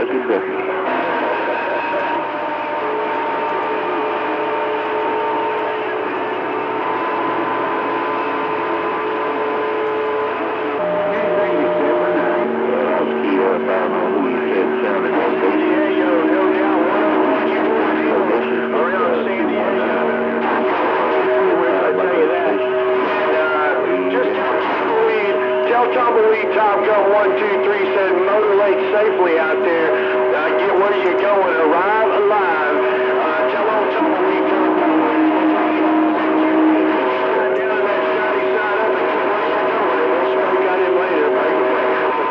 lucky business. Tumbleweed Top Gun 123 said motor lake safely out there. Get where you're going. Arrive alive. Tell old Tumbleweed Top Gun 123 down that shiny side up and get where you're going. And we'll smoke out him later. Break a break.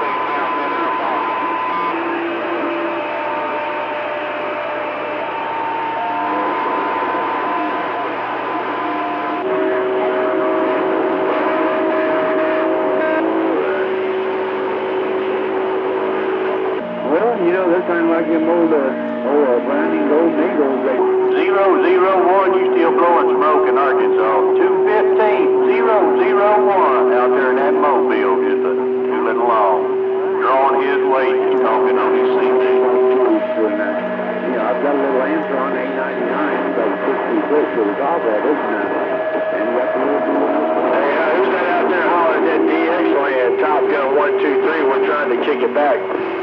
Well, you know, that sounds like them old Browning Gold Negros. 001, you still blowing smoke in Arkansas. 215-001 out there in that mobile, just tooling along, drawing his weight and talking on his CD. I've got a little answer on 899, about 66 to the top of it, and got the little. Hey, who's that out there hollering that DX land? Top Gun 123, we're trying to kick it back.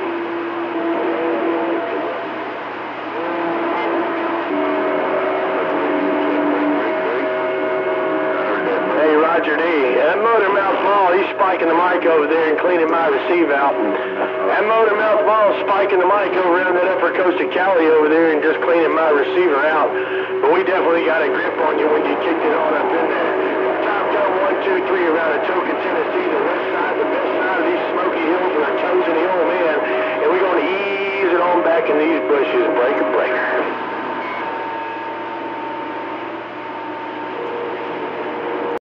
Roger D. That motor mouth ball, he's spiking the mic over there and cleaning my receive out. That motor mouth ball is spiking the mic over around that upper coast of Cali over there and just cleaning my receiver out. But we definitely got a grip on you when you kicked it on up in there. Top Gun 123 around Atoka, Tennessee, the west side, the best side of these Smoky Hills with our toes in the old man. And we're going to ease it on back in these bushes. Breaker, breaker.